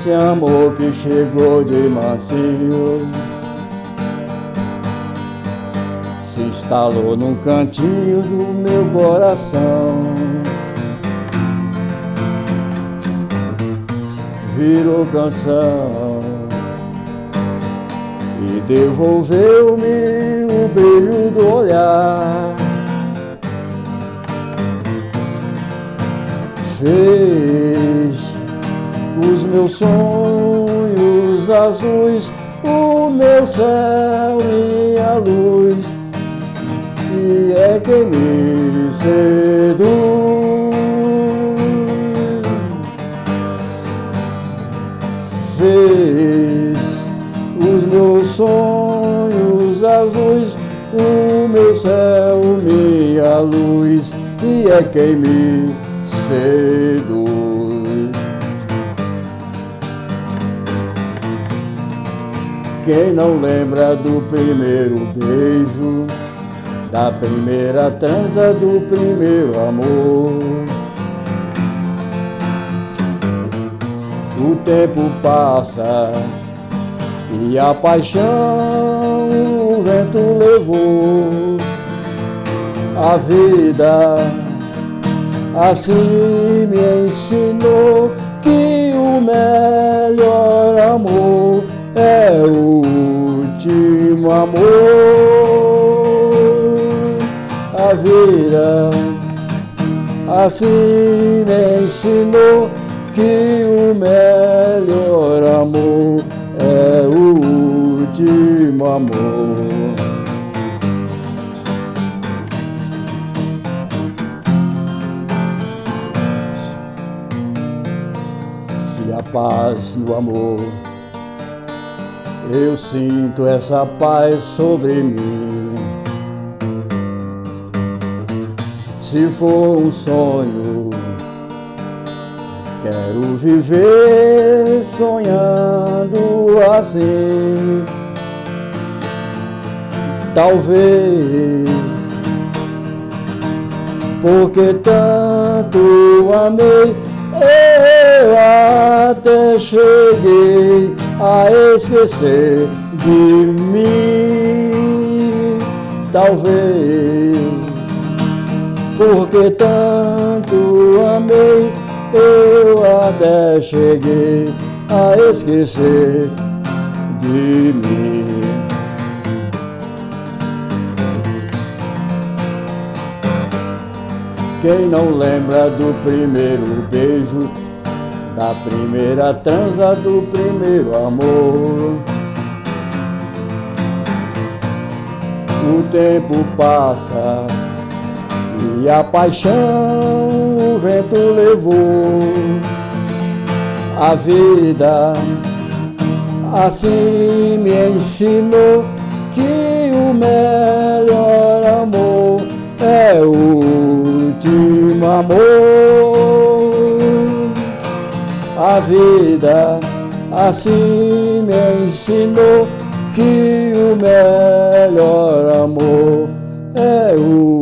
esse amor que chegou de mansinho se instalou num cantinho do meu coração, virou canção e devolveu-me o brilho do olhar. Fez os meus sonhos azuis, o meu céu, minha luz, e é quem me seduz. Fez os meus sonhos azuis, o meu céu, minha luz, e é quem me seduz. Quem não lembra do primeiro beijo, da primeira transa, do primeiro amor? O tempo passa e a paixão o vento levou. A vida assim me ensinou que o melhor amor é o último amor. A vida assim me ensinou que o melhor amor é o último amor. Se a paz no amor, eu sinto essa paz sobre mim. Se for um sonho, quero viver sonhando assim. Talvez porque tanto amei, eu até cheguei a esquecer de mim. Talvez porque tanto amei, eu até cheguei a esquecer de mim. Quem não lembra do primeiro beijo, da primeira transa, do primeiro amor? O tempo passa e a paixão o vento levou. A vida assim me ensinou que o melhor amor é o último amor. A vida assim me ensinou que o melhor amor é o